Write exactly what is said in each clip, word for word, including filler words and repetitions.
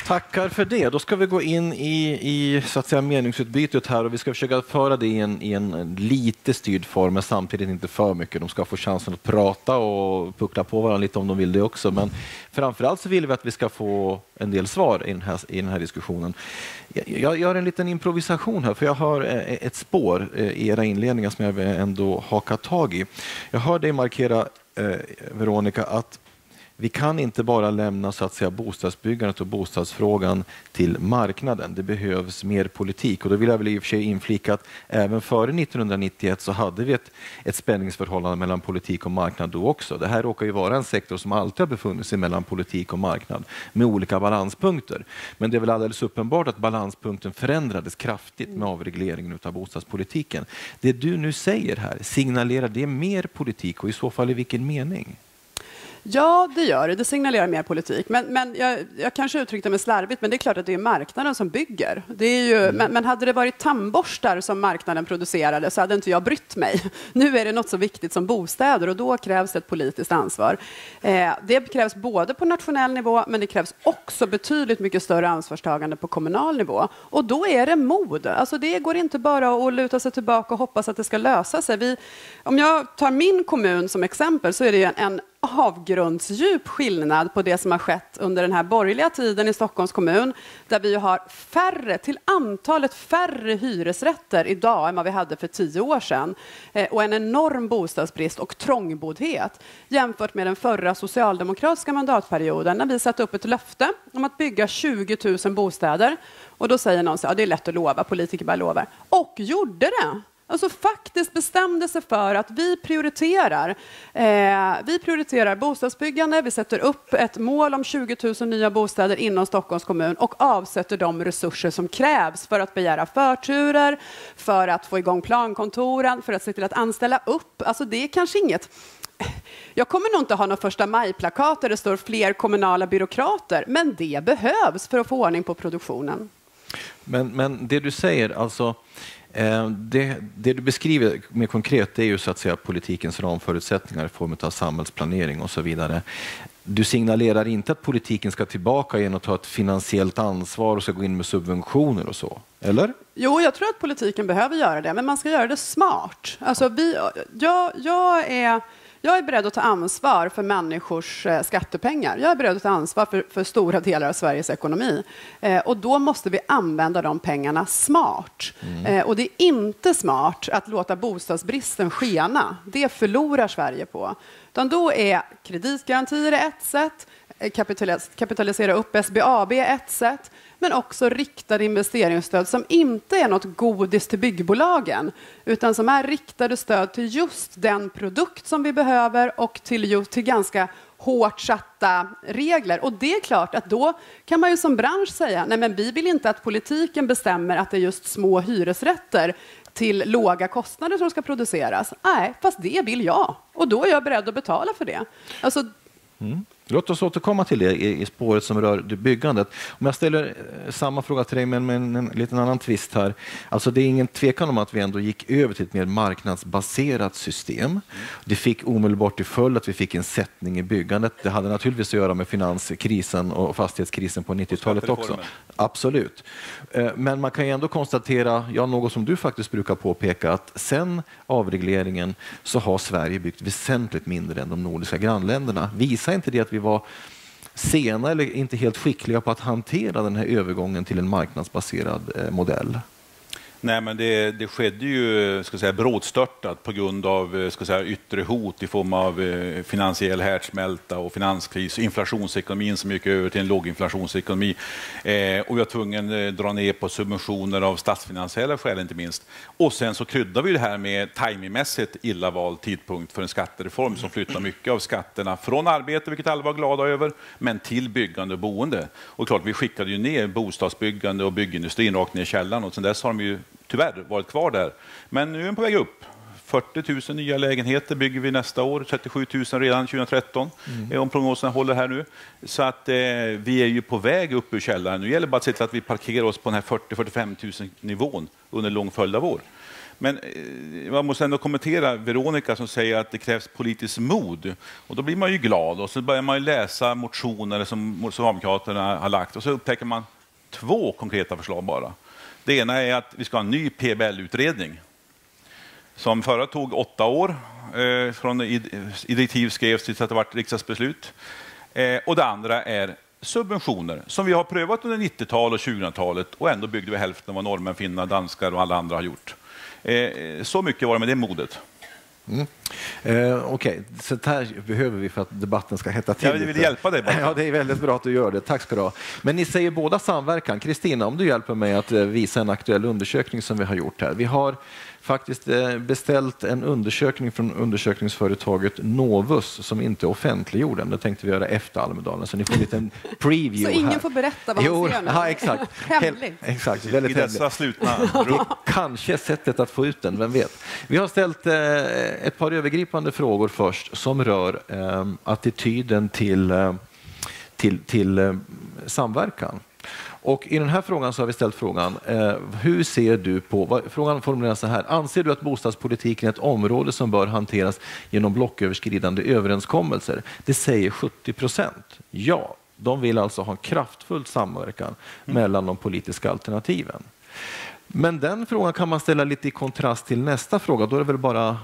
Tackar för det. Då ska vi gå in i, i så att säga, meningsutbytet här och vi ska försöka föra det i en, i en lite styrd form men samtidigt inte för mycket. De ska få chansen att prata och puckla på varandra lite om de vill det också. Men framförallt så vill vi att vi ska få en del svar i den här, i den här diskussionen. Jag gör en liten improvisation här för jag har ett spår i era inledningar som jag ändå hakar tag i. Jag hör dig markera, eh, Veronica, att vi kan inte bara lämna så att säga bostadsbyggandet och bostadsfrågan till marknaden. Det behövs mer politik och då vill jag väl i och för sig inflika att även före nittonhundranittioett så hade vi ett, ett spänningsförhållande mellan politik och marknad då också. Det här råkar ju vara en sektor som alltid har befunnit sig mellan politik och marknad med olika balanspunkter. Men det är väl alldeles uppenbart att balanspunkten förändrades kraftigt med avregleringen av bostadspolitiken. Det du nu säger här, signalerar det mer politik och i så fall i vilken mening? Ja, det gör det. Det signalerar mer politik. Men, men jag, jag kanske uttryckte mig slarvigt, men det är klart att det är marknaden som bygger. Det är ju, mm. men, men hade det varit tandborstar som marknaden producerade så hade inte jag brytt mig. Nu är det något så viktigt som bostäder och då krävs ett politiskt ansvar. Eh, det krävs både på nationell nivå, men det krävs också betydligt mycket större ansvarstagande på kommunal nivå. Och då är det mod. Alltså det går inte bara att luta sig tillbaka och hoppas att det ska lösa sig. Vi, om jag tar min kommun som exempel så är det ju en, en avgrundsdjup skillnad på det som har skett under den här borgerliga tiden i Stockholms kommun där vi har färre, till antalet färre hyresrätter idag än vad vi hade för tio år sedan eh, och en enorm bostadsbrist och trångboddhet jämfört med den förra socialdemokratiska mandatperioden när vi satte upp ett löfte om att bygga tjugo tusen bostäder och då säger någon så ja, det är lätt att lova, politiker bara lovar och gjorde det. Alltså faktiskt bestämde sig för att vi prioriterar, eh, vi prioriterar bostadsbyggande, vi sätter upp ett mål om tjugo tusen nya bostäder inom Stockholms kommun och avsätter de resurser som krävs för att begära förturer, för att få igång plankontoren, för att se till att anställa upp. Alltså det är kanske inget... Jag kommer nog inte ha några första maj-plakat där det står fler kommunala byråkrater, men det behövs för att få ordning på produktionen. Men, men det du säger, alltså... Det, det du beskriver mer konkret det är ju så att säga politikens ramförutsättningar i form av samhällsplanering och så vidare. Du signalerar inte att politiken ska tillbaka igen och ta ett finansiellt ansvar och ska gå in med subventioner och så, eller? Jo, jag tror att politiken behöver göra det, men man ska göra det smart. Alltså vi, jag, jag är... Jag är beredd att ta ansvar för människors skattepengar. Jag är beredd att ta ansvar för, för stora delar av Sveriges ekonomi. Eh, och då måste vi använda de pengarna smart. Mm. Eh, och det är inte smart att låta bostadsbristen skena. Det förlorar Sverige på. Utan då är kreditgarantier ett sätt, kapitalis- kapitalisera upp S B A B ett sätt. Men också riktade investeringsstöd som inte är något godis till byggbolagen utan som är riktade stöd till just den produkt som vi behöver och till, just, till ganska hårt satta regler. Och det är klart att då kan man ju som bransch säga nej men vi vill inte att politiken bestämmer att det är just små hyresrätter till låga kostnader som ska produceras. Nej, fast det vill jag. Och då är jag beredd att betala för det. Alltså... Mm. Låt oss återkomma till det i, i spåret som rör byggandet. Om jag ställer samma fråga till dig men med en, en liten annan twist här. Alltså det är ingen tvekan om att vi ändå gick över till ett mer marknadsbaserat system. Mm. Det fick omedelbart till följd att vi fick en sättning i byggandet. Det hade naturligtvis att göra med finanskrisen och fastighetskrisen på nittiotalet också. Absolut. Men man kan ju ändå konstatera, ja, något som du faktiskt brukar påpeka, att sen avregleringen så har Sverige byggt väsentligt mindre än de nordiska grannländerna. Visar inte det att vi var sena eller inte helt skickliga på att hantera den här övergången till en marknadsbaserad modell? Nej, men det, det skedde ju ska säga, brådstörtat på grund av ska säga, yttre hot i form av eh, finansiell härdsmälta och finanskris, inflationsekonomin som gick över till en låginflationsekonomi. Eh, och vi var tvungen att eh, dra ner på subventioner av statsfinansiella skäl inte minst. Och sen så kryddar vi det här med timingmässigt illa vald tidpunkt för en skattereform som flyttar mycket av skatterna från arbete, vilket alla var glada över, men till byggande och boende. Och klart, vi skickade ju ner bostadsbyggande och byggindustrin rakt ner i källaren och sen dess har de ju tyvärr varit kvar där. Men nu är den på väg upp. fyrtio tusen nya lägenheter bygger vi nästa år. trettiosju tusen redan tjugohundratretton. Mm. Om prognoserna håller här nu. Så att eh, vi är ju på väg upp ur källaren. Nu gäller det bara att se till att vi parkerar oss på den här fyrtio till fyrtiofem tusen nivån under en lång följd av år. Men man måste ändå kommentera Veronica som säger att det krävs politiskt mod. Och då blir man ju glad och så börjar man ju läsa motioner som Socialdemokraterna har lagt och så upptäcker man två konkreta förslag bara. Det ena är att vi ska ha en ny P B L-utredning som förra tog åtta år eh, från i, i direktiv skrevs tills att det var ett riksdagsbeslut. Eh, och det andra är subventioner som vi har prövat under nittiotalet och tjugohundratalet och ändå byggde vi hälften av vad norrmän, finnar, danskar och alla andra har gjort. Eh, så mycket var det med det modet. Mm. Eh, Okej, okay. Så här behöver vi för att debatten ska hetta till. Jag vill hjälpa dig bara. Ja, det är väldigt bra att du gör det. Tack ska du ha. Men ni säger båda samverkan. Kristina, om du hjälper mig att visa en aktuell undersökning som vi har gjort här. Vi har faktiskt beställt en undersökning från undersökningsföretaget Novus som inte är offentliggjord än. Det tänkte vi göra efter Almedalen, så ni får en liten preview här. Så ingen får berätta vad jo, man ser nu? Ja, exakt. Hemligt. Exakt, väldigt I dessa slutna rum. Kanske sättet att få ut den, vem vet. Vi har ställt eh, ett par övergripande frågor först som rör eh, attityden till, eh, till, till eh, samverkan. Och i den här frågan så har vi ställt frågan, eh, hur ser du på, vad, frågan formuleras så här, anser du att bostadspolitiken är ett område som bör hanteras genom blocköverskridande överenskommelser? Det säger sjuttio procent. Ja, de vill alltså ha en kraftfull samverkan mm. mellan de politiska alternativen. Men den frågan kan man ställa lite i kontrast till nästa fråga, då är det väl bara...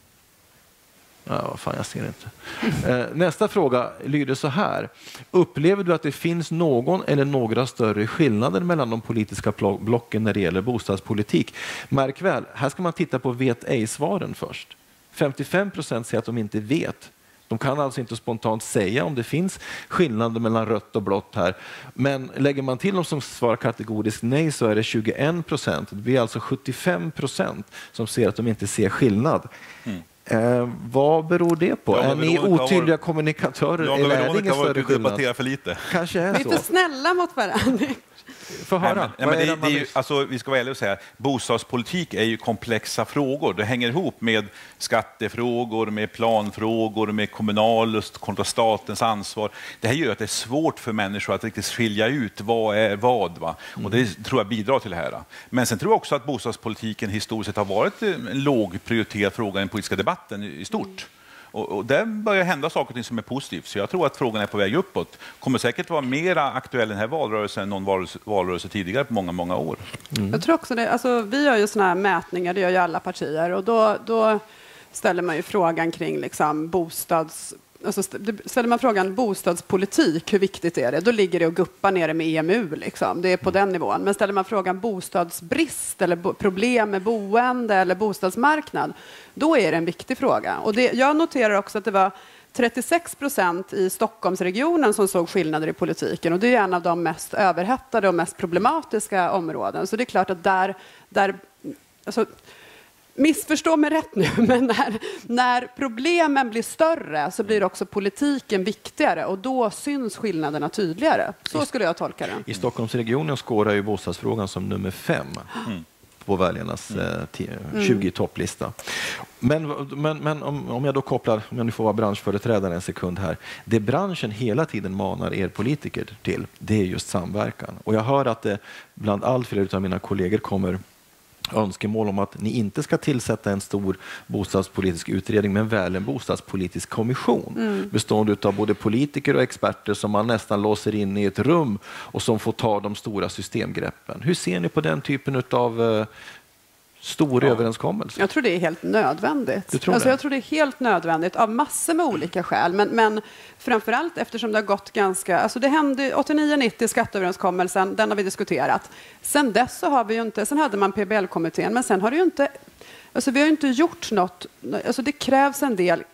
Ja, vad fan, jag ser inte. Eh, nästa fråga lyder så här. Upplever du att det finns någon eller några större skillnader mellan de politiska blocken när det gäller bostadspolitik? Märk väl, här ska man titta på vet ej-svaren först. femtiofem procent säger att de inte vet. De kan alltså inte spontant säga om det finns skillnader mellan rött och blått här. Men lägger man till dem som svarar kategoriskt nej så är det tjugoen procent. Det blir alltså sjuttiofem procent som ser att de inte ser skillnad. Mm. Eh, vad beror det på? Ja, är ni otydliga var... kommunikatörer ja, eller är det ingen större skillnad? För lite. Kanske är så. Vi är för snälla mot varandra. Få höra. Nej, men, nej, men det, det är ju, alltså, vi ska vara ärliga och säga bostadspolitik är ju komplexa frågor. Det hänger ihop med skattefrågor, med planfrågor, med kommunalust kontra statens ansvar. Det här gör att det är svårt för människor att riktigt skilja ut vad är vad. Va? Och det tror jag bidrar till det här. Men sen tror jag också att bostadspolitiken historiskt sett har varit en lågprioriterad fråga i den politiska debatten i stort. Och, och där börjar hända saker och ting som är positivt. Så jag tror att frågan är på väg uppåt. Kommer säkert vara mer aktuell den här valrörelsen än någon valrörelse, valrörelse tidigare på många, många år. Mm. Jag tror också det. Alltså, vi gör ju såna här mätningar, det gör ju alla partier. Och då, då ställer man ju frågan kring liksom bostads... Alltså ställer man frågan bostadspolitik, hur viktigt är det? Då ligger det och guppar nere med E M U. Liksom. Det är på den nivån. Men ställer man frågan bostadsbrist eller bo- problem med boende eller bostadsmarknad, då är det en viktig fråga. Och det, jag noterar också att det var trettiosex procent i Stockholmsregionen som såg skillnader i politiken. Och det är en av de mest överhettade och mest problematiska områden. Så det är klart att där... där alltså, missförstå mig rätt nu, men när, när problemen blir större så blir också politiken viktigare och då syns skillnaderna tydligare. Så skulle jag tolka det. I Stockholmsregionen skårar ju bostadsfrågan som nummer fem mm. på väljarnas eh, tjugo-topplista. Men, men, men om, om jag då kopplar, om jag nu får vara branschföreträdare en sekund här. Det branschen hela tiden manar er politiker till, det är just samverkan. Och jag hör att det bland allt fler av mina kollegor kommer önskemål om att ni inte ska tillsätta en stor bostadspolitisk utredning men väl en bostadspolitisk kommission mm. bestående av både politiker och experter som man nästan låser in i ett rum och som får ta de stora systemgreppen. Hur ser ni på den typen av uh, stor ja. överenskommelse? Jag tror det är helt nödvändigt. Du tror alltså, det? jag tror det är helt nödvändigt av massor med olika skäl. Men, men framförallt eftersom det har gått ganska... Alltså det hände åttionio nittio skatteöverenskommelsen, den har vi diskuterat. Sen dess så har vi ju inte... Sen hade man P B L-kommittén, men sen har det ju inte... Alltså vi har ju inte gjort något... Alltså det krävs en del...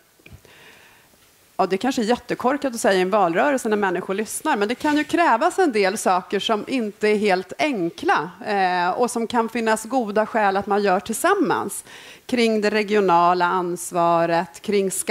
Ja, det kanske är jättekorkat att säga i en valrörelse när människor lyssnar, men det kan ju krävas en del saker som inte är helt enkla eh, och som kan finnas goda skäl att man gör tillsammans kring det regionala ansvaret, kring skatter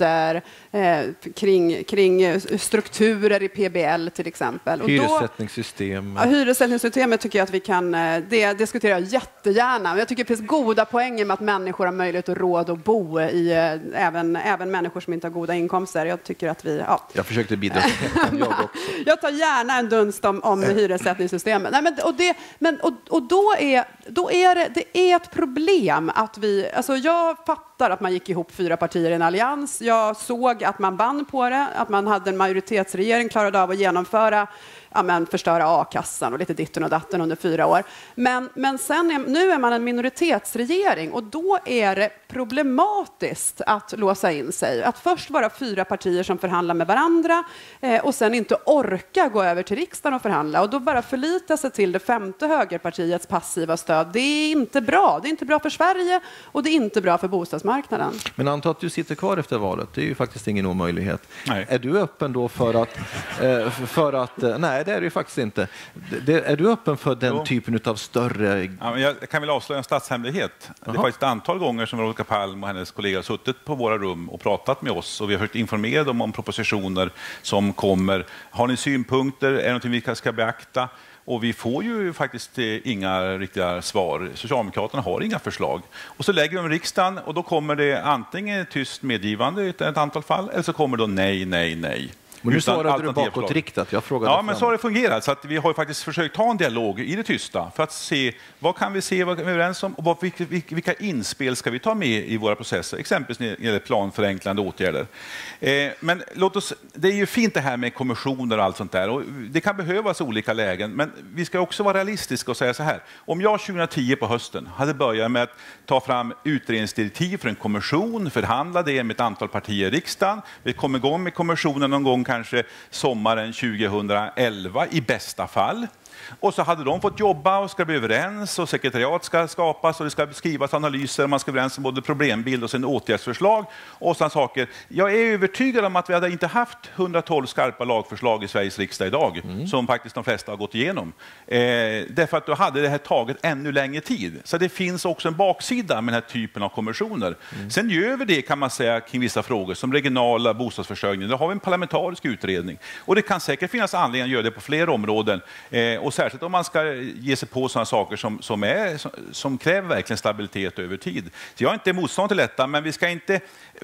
brister eh, kring, kring strukturer i P B L till exempel. Och Hyressättningssystem. Då, ja, hyressättningssystemet tycker jag att vi kan det diskutera jättegärna. Men jag tycker det finns goda poänger med att människor har möjlighet att råd att bo i, även, även människor som inte har goda inkomster. Jag tycker att vi... Ja. Jag försökte bidra till det. Jag, också. jag tar gärna en dunst om, om hyressättningssystemet. Nej, men, och det, men, och, och då är, då är det, det är ett problem att vi... Alltså jag fattar att man gick ihop fyra partier i en allians. Jag såg att man vann på det, att man hade en majoritetsregering, klarade av att genomföra, ja, men förstöra a-kassan och lite ditten och datten under fyra år. Men, men sen är, nu är man en minoritetsregering och då är det problematiskt att låsa in sig. Att först vara fyra partier som förhandlar med varandra eh, och sen inte orka gå över till riksdagen och förhandla och då bara förlita sig till det femte högerpartiets passiva stöd. Det är inte bra. Det är inte bra för Sverige och det är inte bra för bostadsmarknaden. Men anta att du sitter kvar efter valet. Det är ju faktiskt ingen omöjlighet. Nej. Är du öppen då för att... Eh, för att nej, det är det ju faktiskt inte. Det, är du öppen för den jo. typen av större... Ja, men jag kan väl avslöja en statshemlighet. Aha. Det är faktiskt ett antal gånger som Veronica Palm och hennes kollegor har suttit på våra rum och pratat med oss och vi har hört informera dem om propositioner som kommer. Har ni synpunkter? Är det någonting vi ska beakta? Och vi får ju faktiskt inga riktiga svar. Socialdemokraterna har inga förslag. Och så lägger de riksdagen och då kommer det antingen tyst medgivande i ett antal fall eller så kommer det nej, nej, nej. Men nu svarade du bakåtriktat. Jag frågade ja, fram. men så har det fungerat. Så att vi har faktiskt försökt ta en dialog i det tysta för att se vad kan vi se, vad kan vi överens om och vad, vilka, vilka inspel ska vi ta med i våra processer, exempelvis när det gäller planförenklande åtgärder. Eh, men låt oss, det är ju fint det här med kommissioner och allt sånt där och det kan behövas olika lägen, men vi ska också vara realistiska och säga så här. Om jag tjugohundratio på hösten hade börjat med att ta fram utredningsdirektiv för en kommission, förhandla det med ett antal partier i riksdagen, vi kommer igång med kommissionen någon gång kanske sommaren tjugohundraelva i bästa fall. Och så hade de fått jobba och ska bli överens och sekretariat ska skapas och det ska skrivas analyser och man ska bli överens om både problembild och sen åtgärdsförslag och sådana saker. Jag är övertygad om att vi hade inte haft hundratolv skarpa lagförslag i Sveriges riksdag idag mm. som faktiskt de flesta har gått igenom. Eh, därför att då hade det här tagit ännu längre tid. Så det finns också en baksida med den här typen av kommissioner. Mm. Sen gör vi det kan man säga kring vissa frågor som regionala bostadsförsörjning. Då har vi en parlamentarisk utredning och det kan säkert finnas anledning att göra det på fler områden. Eh, och särskilt om man ska ge sig på sådana saker som, som, är, som, som kräver verkligen stabilitet över tid. Så jag är inte motstånd till detta, men vi ska inte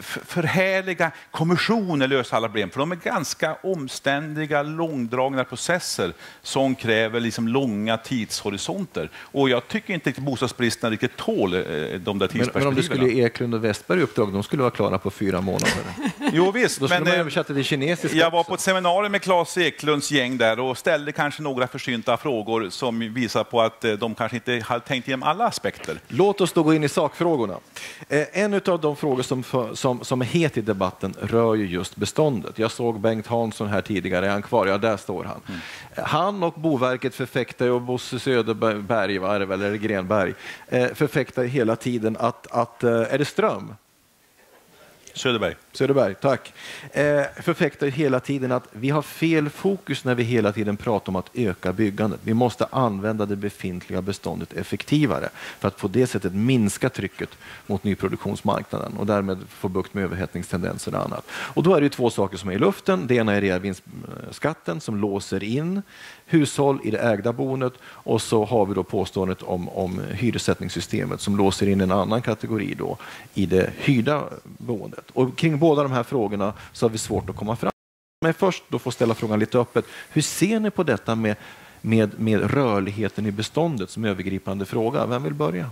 förhärliga kommissioner lösa alla problem, för de är ganska omständiga, långdragna processer som kräver liksom långa tidshorisonter. Och jag tycker inte att bostadsbristen riktigt tål de där tidsperspektiven. Men, men om det skulle Eklund och Westberg uppdrag, de skulle vara klara på fyra månader. Jo visst, då skulle men man översätta det kinesiska. Jag var på ett seminarium med Claes Eklunds gäng där och ställde kanske några försynta frågor som visar på att de kanske inte har tänkt igenom alla aspekter. Låt oss då gå in i sakfrågorna. En av de frågor som, som, som är het i debatten rör ju just beståndet. Jag såg Bengt Hansson här tidigare, är han kvar? Ja, där står han. Mm. Han och Boverket förfäktar, och Bosse Söderberg, var det väl, eller Grenberg, förfäktar hela tiden att, att är det Ström? Söderberg. Söderberg, tack. Eh, förfäktar hela tiden att vi har fel fokus när vi hela tiden pratar om att öka byggandet. Vi måste använda det befintliga beståndet effektivare för att på det sättet minska trycket mot nyproduktionsmarknaden och därmed få bukt med överhettningstendenser och annat. Och då är det två saker som är i luften. Det ena är reavinstskatten som låser in hushåll i det ägda boendet och så har vi då påståendet om, om hyressättningssystemet som låser in en annan kategori då i det hyrda boendet. Och kring båda de här frågorna så har vi svårt att komma fram. Men först då får ställa frågan lite öppet. Hur ser ni på detta med, med, med rörligheten i beståndet som övergripande fråga? Vem vill börja?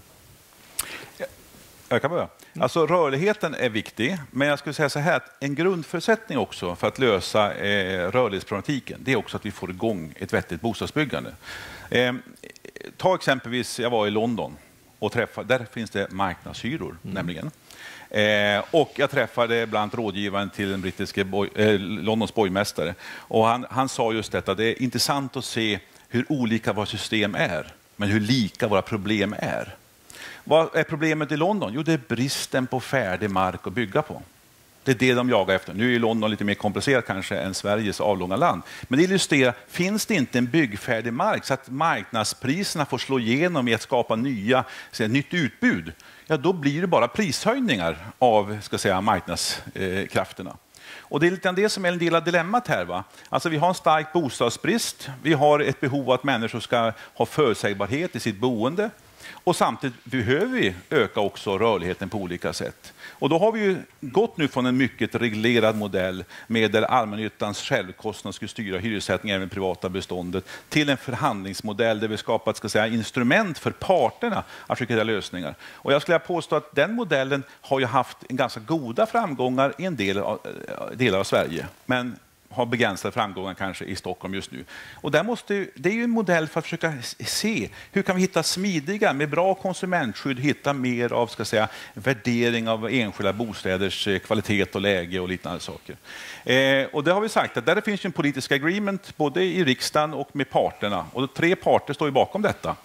Jag kan börja. Alltså rörligheten är viktig, men jag skulle säga så här att en grundförutsättning också för att lösa eh, rörlighetsproblematiken, det är också att vi får igång ett vettigt bostadsbyggande. Eh, ta exempelvis, jag var i London och träffade, där finns det marknadshyror mm. nämligen. Eh, och jag träffade bland annat rådgivaren till den brittiska boj, eh, Londons borgmästare och han, han sa just detta, det är intressant att se hur olika våra system är, men hur lika våra problem är. Vad är problemet i London? Jo, det är bristen på färdig mark att bygga på. Det är det de jagar efter. Nu är London lite mer komplicerat kanske än Sveriges avlånga land. Men det illustrerar, finns det inte en byggfärdig mark så att marknadspriserna får slå igenom i att skapa nya, säga, nytt utbud, ja, då blir det bara prishöjningar av, ska säga, marknadskrafterna. Och det är lite det som är en del av dilemmat här. Va? Alltså vi har en stark bostadsbrist, vi har ett behov av att människor ska ha förutsägbarhet i sitt boende. Och samtidigt behöver vi öka också rörligheten på olika sätt. Och då har vi ju gått nu från en mycket reglerad modell med där allmännyttans självkostnad skulle styra hyressättningen även i privata beståndet till en förhandlingsmodell där vi skapat, ska säga, instrument för parterna att försöka hitta lösningar. Och jag skulle påstå att den modellen har ju haft en ganska goda framgångar i en del av, delar av Sverige. Men har begränsade framgångar kanske i Stockholm just nu. Och där måste, det är ju en modell för att försöka se hur kan vi hitta smidiga, med bra konsumentskydd, hitta mer av, ska säga, värdering av enskilda bostäders kvalitet och läge och liknande saker. Eh, och det har vi sagt att där finns ju en politisk agreement både i riksdagen och med parterna. Och tre parter står ju bakom detta.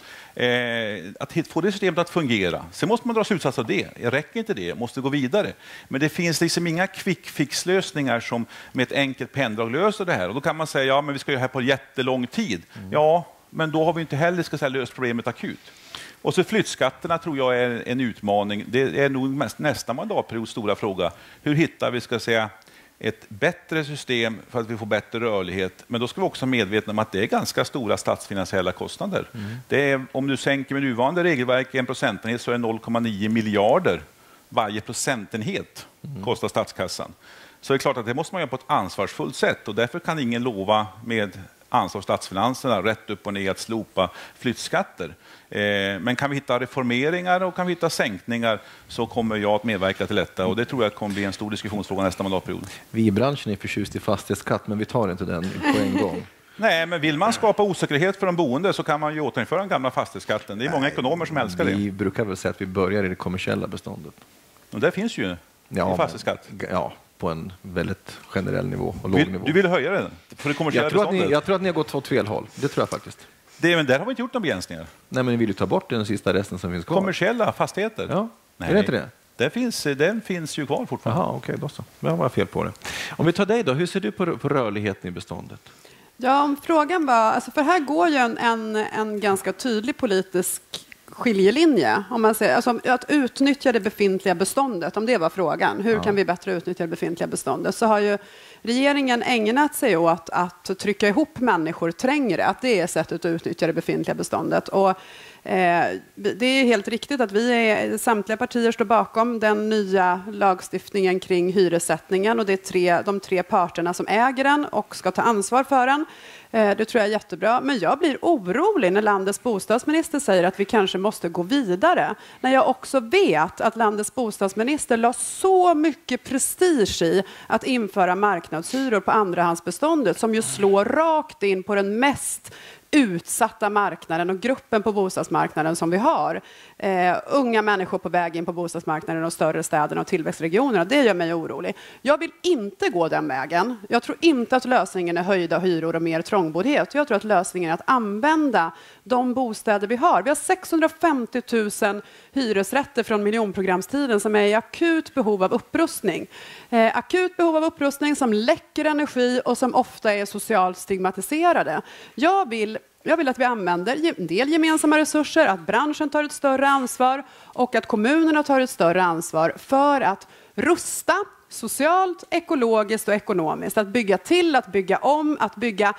Eh, att få det systemet att fungera. Sen måste man dra slutsats av det. Det räcker inte det, måste gå vidare. Men det finns liksom inga quick fix-lösningar som med ett enkelt penndrag löser det här. Och då kan man säga, ja men vi ska göra det här på jättelång tid. Mm. Ja, men då har vi inte heller, ska säga, löst problemet akut. Och så flyttskatterna tror jag är en utmaning. Det är nog mest, nästa mandatperiods stora fråga. Hur hittar vi, ska säga, ett bättre system för att vi får bättre rörlighet. Men då ska vi också vara medvetna om att det är ganska stora statsfinansiella kostnader. Mm. Det är, om du sänker med nuvarande regelverk en procentenhet så är det noll komma nio miljarder varje procentenhet mm. kostar statskassan. Så det är klart att det måste man göra på ett ansvarsfullt sätt och därför kan ingen lova med ansvar för statsfinanserna rätt upp och ner att slopa flyttskatter. Eh, men kan vi hitta reformeringar och kan vi hitta sänkningar så kommer jag att medverka till detta och det tror jag kommer bli en stor diskussionsfråga nästa mandatperiod. Vi i branschen är förtjust i fastighetsskatt men vi tar inte den på en gång. Nej, men vill man skapa osäkerhet för de boende så kan man ju återinföra den gamla fastighetsskatten. Det är många ekonomer som älskar det. Vi brukar väl säga att vi börjar i det kommersiella beståndet. Och där finns ju ja, en fastighetsskatt. Men, ja, på en väldigt generell nivå och låg vill, nivå. Du vill höja den för det kommersiella jag tror beståndet? Att ni, jag tror att ni har gått åt fel håll. Det tror jag faktiskt. Det, men där har vi inte gjort några begränsningar. Nej, men ni vill ju ta bort den sista resten som finns kvar. Kommersiella fastigheter? Ja, nej. Är det inte det? Det finns, den finns ju kvar fortfarande. Jaha, okej, då så. Jag var fel på det. Om vi tar dig då, hur ser du på, på rörligheten i beståndet? Ja, om frågan var, alltså för här går ju en, en, en ganska tydlig politisk skiljelinje. Om man säger, alltså att utnyttja det befintliga beståndet, om det var frågan. Hur ja. kan vi bättre utnyttja det befintliga beståndet? Så har ju regeringen ägnat sig åt att trycka ihop människor trängre. Att det är sättet att utnyttja det befintliga beståndet. Och eh, det är helt riktigt att vi är, samtliga partier står bakom den nya lagstiftningen kring hyressättningen. Och det är tre, de tre parterna som äger den och ska ta ansvar för den. Det tror jag är jättebra. Men jag blir orolig när landets bostadsminister säger att vi kanske måste gå vidare. När jag också vet att landets bostadsminister la så mycket prestige i att införa marknadshyror på andrahandsbeståndet som ju slår rakt in på den mest utsatta marknaden och gruppen på bostadsmarknaden som vi har. Eh, unga människor på väg in på bostadsmarknaden och större städerna och tillväxtregionerna. Det gör mig orolig. Jag vill inte gå den vägen. Jag tror inte att lösningen är höjda hyror och mer trångboddhet. Jag tror att lösningen är att använda de bostäder vi har. Vi har sexhundrafemtio tusen hyresrätter från miljonprogramstiden som är i akut behov av upprustning. Eh, akut behov av upprustning som läcker energi och som ofta är socialt stigmatiserade. Jag vill Jag vill att vi använder en del gemensamma resurser, att branschen tar ett större ansvar och att kommunerna tar ett större ansvar för att rusta socialt, ekologiskt och ekonomiskt. Att bygga till, att bygga om, att bygga...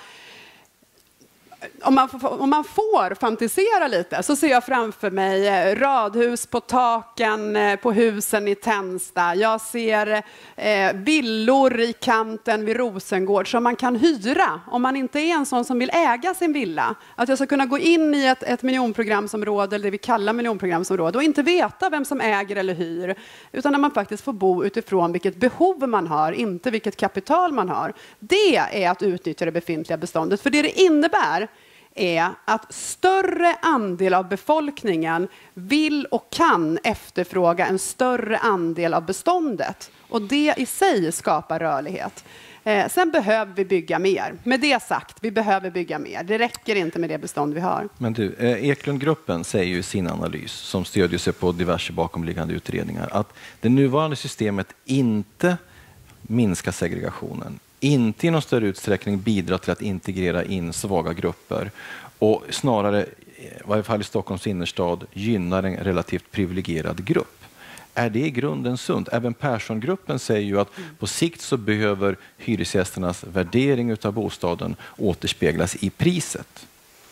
Om man, får, om man får fantisera lite så ser jag framför mig radhus på taken på husen i Tensta. Jag ser eh, villor i kanten vid Rosengård som man kan hyra om man inte är en sån som vill äga sin villa. Att jag ska kunna gå in i ett, ett miljonprogramsområde, eller det vi kallar miljonprogramsområde, och inte veta vem som äger eller hyr. Utan när man faktiskt får bo utifrån vilket behov man har, inte vilket kapital man har. Det är att utnyttja det befintliga beståndet. För det det innebär är att större andel av befolkningen vill och kan efterfråga en större andel av beståndet. Och det i sig skapar rörlighet. Eh, sen behöver vi bygga mer. Med det sagt, vi behöver bygga mer. Det räcker inte med det bestånd vi har. Men du, eh, Eklundgruppen säger ju i sin analys, som stödjer sig på diverse bakomliggande utredningar, att det nuvarande systemet inte minska segregationen, inte i någon större utsträckning bidra till att integrera in svaga grupper och snarare, i varje fall i Stockholms innerstad, gynnar en relativt privilegierad grupp. Är det i grunden sunt? Även Persson-gruppen säger ju att på sikt så behöver hyresgästernas värdering av bostaden återspeglas i priset.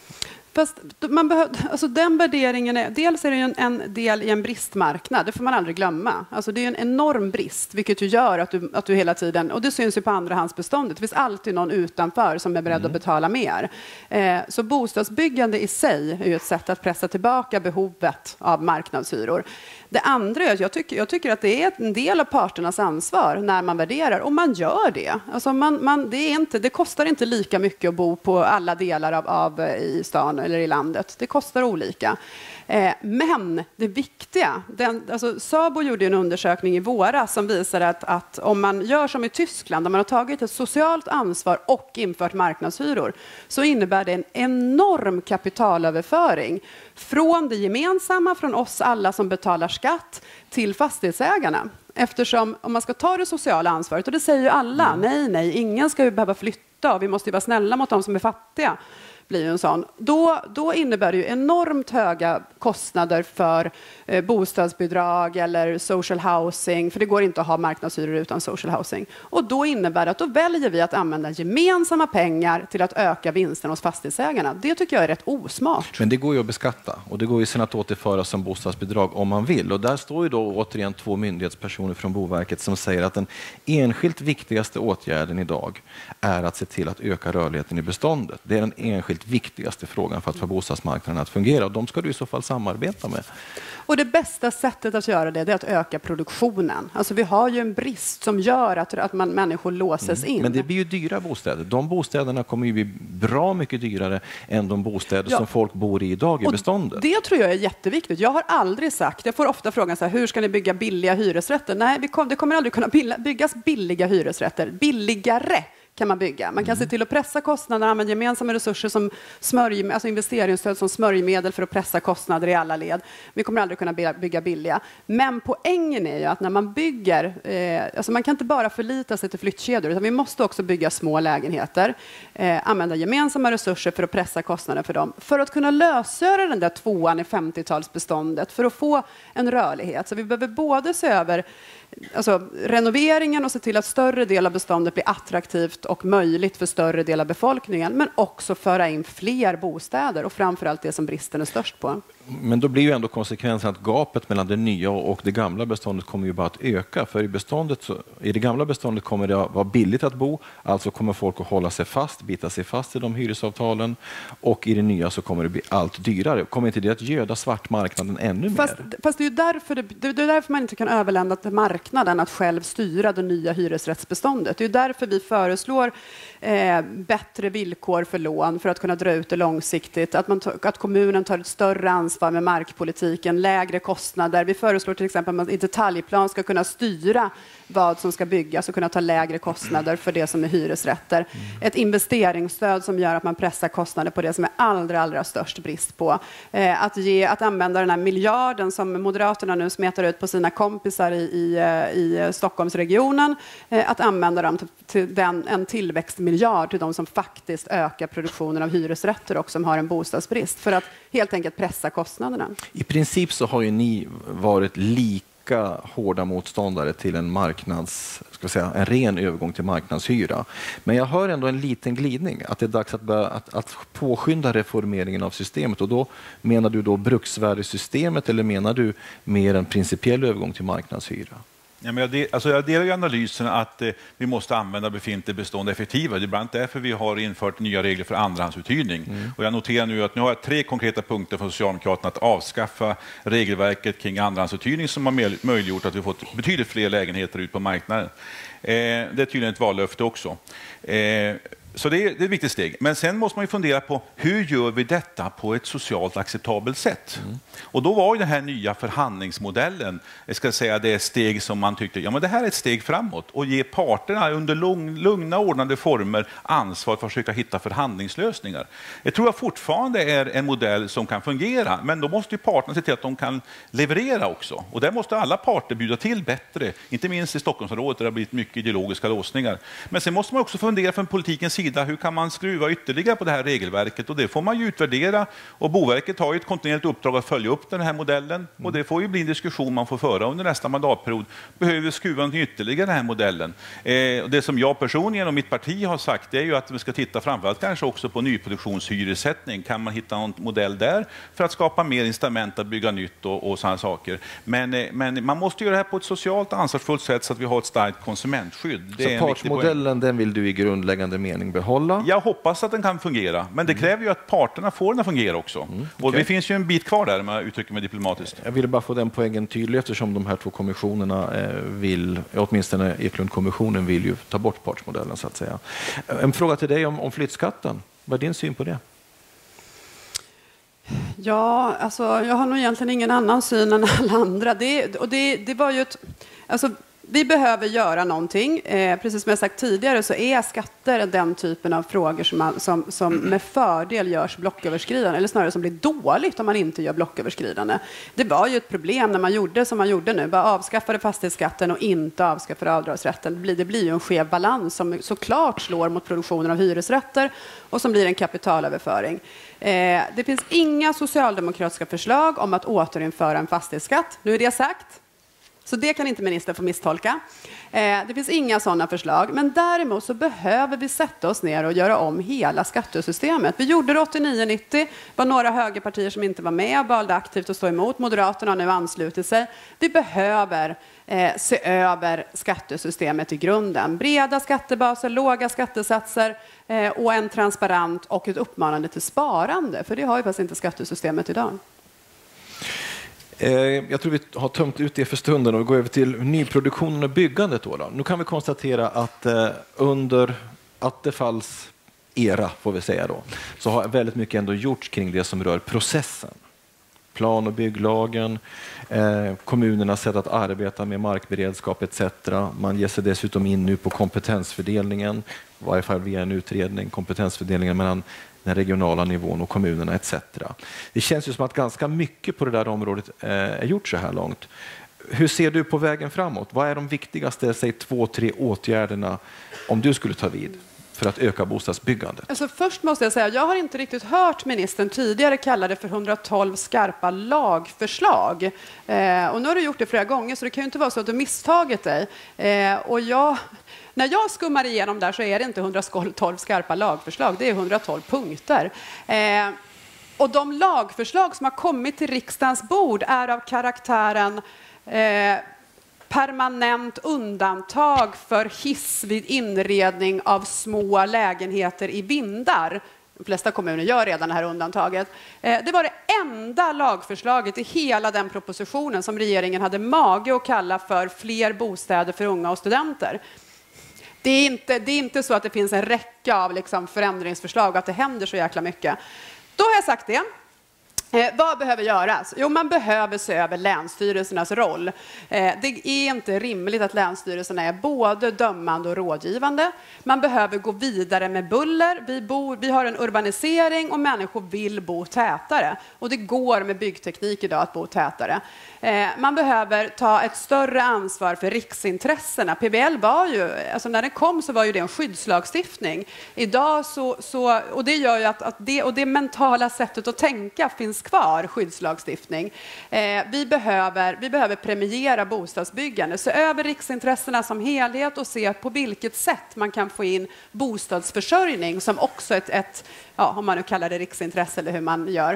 Fast man behöver, alltså den värderingen är, dels är det ju en, en del i en bristmarknad, det får man aldrig glömma. Alltså det är en enorm brist, vilket ju gör att du, att du hela tiden, och det syns ju på andrahandsbeståndet, det finns alltid någon utanför som är beredd mm. att betala mer. Eh, så bostadsbyggande i sig är ju ett sätt att pressa tillbaka behovet av marknadshyror. Det andra är att jag tycker, jag tycker att det är en del av parternas ansvar när man värderar, och man gör det. Alltså man, man, det, är inte, det kostar inte lika mycket att bo på alla delar av, av i stan eller i landet. Det kostar olika. Eh, men det viktiga, den, alltså Sabo gjorde en undersökning i våras som visar att, att om man gör som i Tyskland, där man har tagit ett socialt ansvar och infört marknadshyror, så innebär det en enorm kapitalöverföring från det gemensamma, från oss alla som betalar skatt, till fastighetsägarna. Eftersom om man ska ta det sociala ansvaret, och det säger ju alla, mm. nej, nej, ingen ska ju behöva flytta, och vi måste ju vara snälla mot de som är fattiga, blir en sån. Då, då innebär det ju enormt höga kostnader för eh, bostadsbidrag eller social housing, för det går inte att ha marknadshyror utan social housing. Och då innebär det att då väljer vi att använda gemensamma pengar till att öka vinsten hos fastighetsägarna. Det tycker jag är rätt osmart. Men det går ju att beskatta, och det går ju sen att återföra som bostadsbidrag om man vill. Och där står ju då återigen två myndighetspersoner från Boverket som säger att den enskilt viktigaste åtgärden idag är att se till att öka rörligheten i beståndet. Det är den enskilt viktigaste frågan för att få bostadsmarknaden att fungera, och de ska du i så fall samarbeta med. Och det bästa sättet att göra det, det är att öka produktionen. Alltså vi har ju en brist som gör att, att man, människor låses in. Men det blir ju dyra bostäder. De bostäderna kommer ju bli bra mycket dyrare än de bostäder ja. som folk bor i idag i och beståndet. Det tror jag är jätteviktigt. Jag har aldrig sagt, jag får ofta frågan så här, hur ska ni bygga billiga hyresrätter? Nej, vi kom, det kommer aldrig kunna byggas billiga hyresrätter. Billigare kan man bygga. Man kan mm. se till att pressa kostnader, använda gemensamma resurser som smörj, alltså investeringsstöd som smörjmedel för att pressa kostnader i alla led. Vi kommer aldrig kunna bygga billiga. Men poängen är ju att när man bygger, eh, alltså man kan inte bara förlita sig till flyttkedjor, utan vi måste också bygga små lägenheter, eh, använda gemensamma resurser för att pressa kostnader för dem, för att kunna lösgöra den där tvåan i femtiotalsbeståndet, för att få en rörlighet. Så vi behöver både se över alltså renoveringen och se till att större del av beståndet blir attraktivt och möjligt för större del av befolkningen, men också föra in fler bostäder och framförallt det som bristen är störst på. Men då blir ju ändå konsekvensen att gapet mellan det nya och det gamla beståndet kommer ju bara att öka, för i, beståndet så, i det gamla beståndet kommer det att vara billigt att bo, alltså kommer folk att hålla sig fast, bita sig fast i de hyresavtalen, och i det nya så kommer det bli allt dyrare. Kommer inte det att göda svartmarknaden ännu fast, mer? Fast det är ju därför, det, det är därför man inte kan överlämna till marknaden att själv styra det nya hyresrättsbeståndet. Det är därför vi föreslår eh, bättre villkor för lån för att kunna dra ut det långsiktigt, att, man, att kommunen tar ett större ansvar med markpolitiken, lägre kostnader. Vi föreslår till exempel att man i detaljplan ska kunna styra vad som ska byggas och kunna ta lägre kostnader för det som är hyresrätter. Mm. Ett investeringsstöd som gör att man pressar kostnader på det som är allra, allra störst brist på. Eh, att, ge, att använda den här miljarden som Moderaterna nu smetar ut på sina kompisar i, i, i Stockholmsregionen, eh, att använda dem till, till den, en tillväxtmiljard till de som faktiskt ökar produktionen av hyresrätter och som har en bostadsbrist, för att helt enkelt pressa kostnaderna. I princip så har ju ni varit lika hårda motståndare till en marknads, ska jag säga, en ren övergång till marknadshyra. Men jag hör ändå en liten glidning, att det är dags att, börja, att, att påskynda reformeringen av systemet. Och då menar du då bruksvärdesystemet, eller menar du mer en principiell övergång till marknadshyra? Ja, men jag, del, alltså jag delar ju analysen att eh, vi måste använda befintlig bestånd effektivare. Det är bland annat därför vi har infört nya regler för andrahandsuthyrning. Mm. Och jag noterar nu att nu har jag tre konkreta punkter från Socialdemokraterna att avskaffa regelverket kring andrahandsuthyrning som har möjliggjort att vi fått betydligt fler lägenheter ut på marknaden. Eh, det är tydligen ett vallöfte också. Eh, Så det är, det är ett viktigt steg. Men sen måste man ju fundera på hur gör vi detta på ett socialt acceptabelt sätt? Mm. Och då var ju den här nya förhandlingsmodellen, jag ska säga det steg som man tyckte, ja men det här är ett steg framåt och ge parterna under lugn, lugna ordnade former ansvar för att försöka hitta förhandlingslösningar. Jag tror jag fortfarande är en modell som kan fungera, men då måste ju parterna se till att de kan leverera också. Och där måste alla parter bjuda till bättre, inte minst i Stockholmsområdet där det har blivit mycket ideologiska låsningar. Men sen måste man också fundera från politikens sida, hur kan man skruva ytterligare på det här regelverket, och det får man ju utvärdera, och Boverket har ju ett kontinuerligt uppdrag att följa upp den här modellen, och det får ju bli en diskussion man får föra under nästa mandatperiod. Behöver vi skruva någonting ytterligare den här modellen? Eh, och det som jag personligen och mitt parti har sagt är ju att vi ska titta framförallt kanske också på nyproduktionshyressättning. Kan man hitta någon modell där för att skapa mer incitament att bygga nytt och, och sådana saker. Men, eh, men man måste göra det här på ett socialt ansvarsfullt sätt så att vi har ett starkt konsumentskydd. Det så partsmodellen, den vill du i grundläggande mening behålla? Jag hoppas att den kan fungera, men det kräver ju att parterna får den att fungera också. Mm, okay. Och det finns ju en bit kvar där, om jag uttrycker mig diplomatiskt. Jag ville bara få den poängen tydlig, eftersom de här två kommissionerna vill, åtminstone Eklundkommissionen vill ju ta bort partsmodellen så att säga. En fråga till dig om, om flyttskatten. Vad är din syn på det? Ja, alltså jag har nog egentligen ingen annan syn än alla andra. Det, och det, det var ju ett... Alltså, vi behöver göra någonting. Eh, precis som jag sagt tidigare så är skatter den typen av frågor som, man, som, som med fördel görs blocköverskridande, eller snarare som blir dåligt om man inte gör blocköverskridande. Det var ju ett problem när man gjorde som man gjorde nu, bara avskaffade fastighetsskatten och inte avskaffade avdragsrätten. Det blir, det blir ju en skev balans som såklart slår mot produktionen av hyresrätter och som blir en kapitalöverföring. Eh, det finns inga socialdemokratiska förslag om att återinföra en fastighetsskatt. Nu är det sagt. Så det kan inte ministern få misstolka. Eh, det finns inga sådana förslag. Men däremot så behöver vi sätta oss ner och göra om hela skattesystemet. Vi gjorde det åttionio nittio. Det var några högerpartier som inte var med och valde aktivt att stå emot. Moderaterna har nu anslutit sig. Vi behöver eh, se över skattesystemet i grunden. Breda skattebaser, låga skattesatser eh, och en transparent och ett uppmanande till sparande. För det har ju faktiskt inte skattesystemet idag. Jag tror vi har tömt ut det för stunden och går över till nyproduktionen och byggandet. Då då. Nu kan vi konstatera att under Attefalls era, får vi säga då, så har väldigt mycket ändå gjorts kring det som rör processen. Plan- och bygglagen, eh, kommunernas sätt att arbeta med markberedskap et cetera. Man ger sig dessutom in nu på kompetensfördelningen, i varje fall via en utredning, kompetensfördelningen mellan den regionala nivån och kommunerna et cetera. Det känns ju som att ganska mycket på det där området eh, är gjort så här långt. Hur ser du på vägen framåt? Vad är de viktigaste, säg två, tre åtgärderna om du skulle ta vid för att öka bostadsbyggandet? Alltså först måste jag säga, jag har inte riktigt hört ministern tidigare kalla det för hundratolv skarpa lagförslag. Eh, och nu har du gjort det flera gånger, så det kan ju inte vara så att du misstagit dig. Eh, och jag... När jag skummar igenom där så är det inte hundratolv skarpa lagförslag, det är hundratolv punkter. Eh, och de lagförslag som har kommit till riksdagens bord är av karaktären eh, permanent undantag för hiss vid inredning av små lägenheter i vindar. De flesta kommuner gör redan det här undantaget. Eh, det var det enda lagförslaget i hela den propositionen som regeringen hade mage att kalla för fler bostäder för unga och studenter. Det är inte, det är inte så att det finns en räcka av liksom förändringsförslag och att det händer så jäkla mycket. Då har jag sagt det. Eh, vad behöver göras? Jo, man behöver se över länsstyrelsernas roll. Eh, det är inte rimligt att länsstyrelserna är både dömande och rådgivande. Man behöver gå vidare med buller. Vi, bor, vi har en urbanisering och människor vill bo tätare. Och det går med byggteknik idag att bo tätare. Eh, man behöver ta ett större ansvar för riksintressena. P B L var ju, alltså när den kom så var ju det en skyddslagstiftning. Idag så, så och det gör ju att, att det, och det mentala sättet att tänka finns kvar, skyddslagstiftning. Eh, vi, behöver, vi behöver premiera bostadsbyggande, se över riksintressena som helhet och se på vilket sätt man kan få in bostadsförsörjning som också ett, ett ja, om man nu kallar det riksintresse eller hur man gör.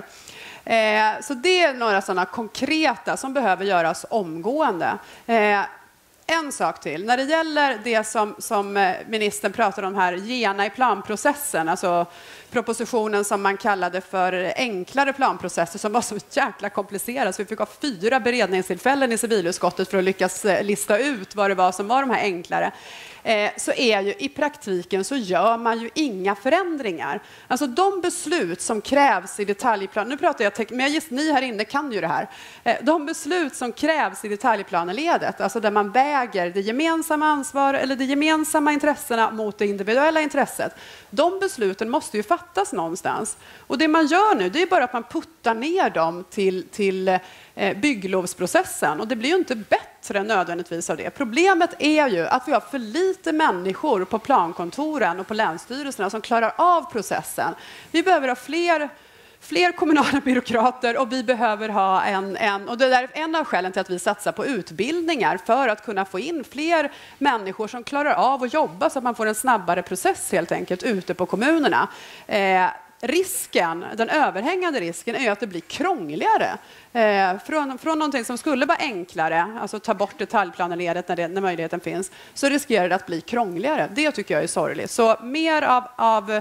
Eh, så det är några sådana konkreta som behöver göras omgående. Eh, en sak till. När det gäller det som, som ministern pratar om här, gena i planprocessen, alltså propositionen som man kallade för enklare planprocesser som var så jäkla komplicerad så vi fick ha fyra beredningstillfällen i civilutskottet för att lyckas lista ut vad det var som var de här enklare. Eh, så är ju i praktiken så gör man ju inga förändringar. Alltså de beslut som krävs i detaljplan, nu pratar jag, men jag gissar ni här inne kan ju det här. Eh, de beslut som krävs i detaljplaneledet, alltså där man väger det gemensamma ansvar eller de gemensamma intressena mot det individuella intresset. De besluten måste ju fattas någonstans. Och det man gör nu, det är bara att man puttar ner dem till, till eh, bygglovsprocessen. Och det blir ju inte bättre nödvändigtvis av det. Problemet är ju att vi har för lite människor på plankontoren och på länsstyrelserna som klarar av processen. Vi behöver ha fler fler kommunala byråkrater och vi behöver ha en, en och det där är en av skälen till att vi satsar på utbildningar för att kunna få in fler människor som klarar av att jobba så att man får en snabbare process helt enkelt ute på kommunerna. Eh, risken, den överhängande risken är att det blir krångligare. Eh, från, från någonting som skulle vara enklare, alltså ta bort detaljplaneledet när, det, när möjligheten finns, så riskerar det att bli krångligare. Det tycker jag är sorgligt. Så mer av, av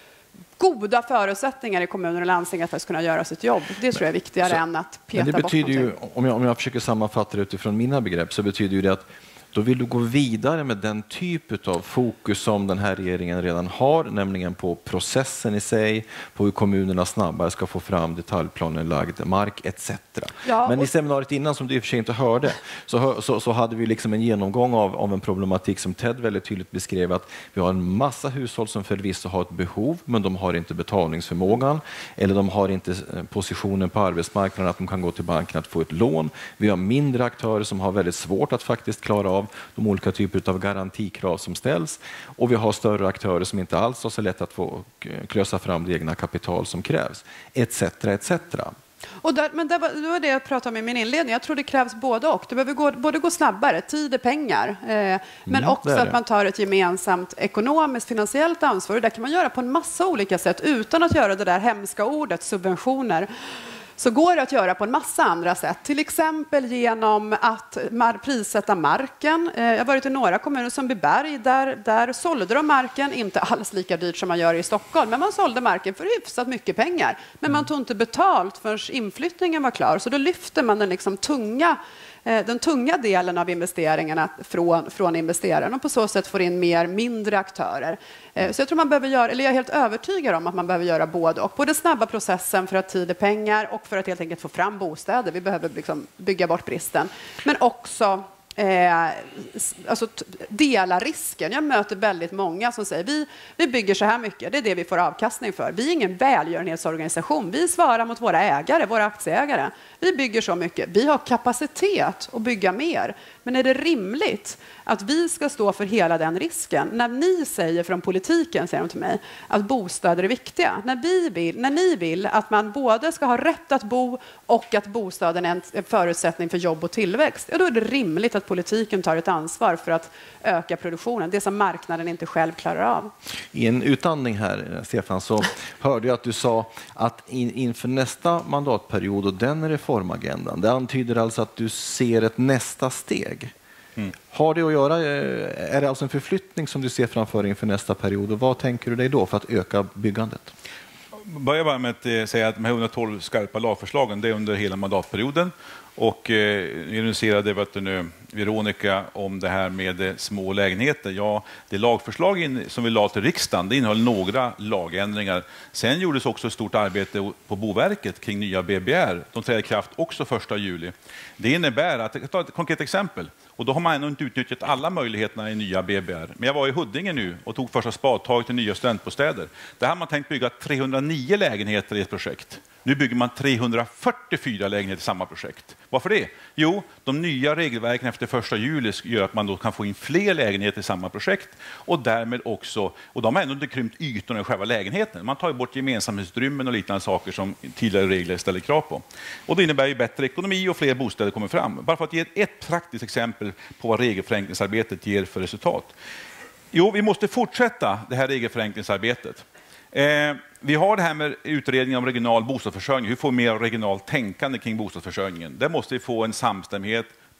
goda förutsättningar i kommuner och landsting för att kunna göra sitt jobb. Det tror jag är viktigare så, än att peta men det betyder bort ju, om jag, om jag försöker sammanfatta det utifrån mina begrepp, så betyder ju det att då vill du gå vidare med den typ av fokus som den här regeringen redan har, nämligen på processen i sig, på hur kommunerna snabbare ska få fram detaljplanelagd mark et cetera. Ja, men i seminariet innan, som du i och för sig inte hörde, så, så, så hade vi liksom en genomgång av, av en problematik som Ted väldigt tydligt beskrev, att vi har en massa hushåll som förvisso har ett behov, men de har inte betalningsförmågan, eller de har inte positionen på arbetsmarknaden att de kan gå till banken att få ett lån. Vi har mindre aktörer som har väldigt svårt att faktiskt klara av de olika typer av garantikrav som ställs, och vi har större aktörer som inte alls har så lätt att få klösa fram det egna kapital som krävs, et cetera et cetera. Och där, men det var, det var det jag pratade om i min inledning. Jag tror det krävs både och. Det behöver gå, både gå snabbare, tid är pengar, eh, men mm, också att man tar ett gemensamt ekonomiskt, finansiellt ansvar. Och det kan man göra på en massa olika sätt utan att göra det där hemska ordet subventioner. Så går det att göra på en massa andra sätt. Till exempel genom att prissätta marken. Jag har varit i några kommuner som Byberg. Där, där sålde de marken, inte alls lika dyrt som man gör i Stockholm. Men man sålde marken för hyfsat mycket pengar. Men man tog inte betalt förrän inflyttningen var klar. Så då lyfter man den liksom tunga den tunga delen av investeringarna från, från investeraren och på så sätt får in mer mindre aktörer. Så jag tror man behöver göra, eller jag är helt övertygad om att man behöver göra både och. Både snabba processen för att tid är pengar och för att helt enkelt få fram bostäder. Vi behöver liksom bygga bort bristen. Men också Eh, alltså dela risken. Jag möter väldigt många som säger vi, vi bygger så här mycket, det är det vi får avkastning för. Vi är ingen välgörenhetsorganisation. Vi svarar mot våra ägare, våra aktieägare. Vi bygger så mycket. Vi har kapacitet att bygga mer. Men är det rimligt att vi ska stå för hela den risken? När ni säger från politiken, säger de till mig, att bostäder är viktiga. När, vi vill, när ni vill att man både ska ha rätt att bo och att bostaden är en förutsättning för jobb och tillväxt, ja, då är det rimligt att politiken tar ett ansvar för att öka produktionen. Det som marknaden inte själv klarar av. I en utandning här, Stefan, så hörde jag att du sa att in, inför nästa mandatperiod och den reformagendan, det antyder alltså att du ser ett nästa steg. Mm. Har det att göra, är det alltså en förflyttning som du ser framför inför nästa period, och vad tänker du dig då för att öka byggandet? Börja bara med att säga att de här hundratolv skarpa lagförslagen, det är under hela mandatperioden. Och eh, ironiserade vet du nu, Veronica om det här med små lägenheter. Ja, det lagförslag in, som vi la till riksdagen, det innehöll några lagändringar. Sen gjordes också ett stort arbete på Boverket kring nya B B R. De trädde i kraft också första juli. Det innebär att, jag tar ett konkret exempel, och då har man ännu inte utnyttjat alla möjligheterna i nya B B R. Men jag var i Huddinge nu och tog första spadtaget till nya studentbostäder. Där har man tänkt bygga trehundranio lägenheter i ett projekt. Nu bygger man trehundrafyrtiofyra lägenheter i samma projekt. Varför det? Jo, de nya regelverken efter första juli gör att man då kan få in fler lägenheter i samma projekt, och därmed också, och de har ändå inte krympt ytorna i själva lägenheten. Man tar ju bort gemensamhetsutrymmen och liknande saker som tidigare regler ställer krav på. Och det innebär ju bättre ekonomi och fler bostäder kommer fram. Bara för att ge ett praktiskt exempel på vad regelförenklingsarbetet ger för resultat. Jo, vi måste fortsätta det här regelförenklingsarbetet. Eh, vi har det här med utredningen om regional bostadsförsörjning. Hur får vi mer regionalt tänkande kring bostadsförsörjningen? Där måste vi få en samstämmighet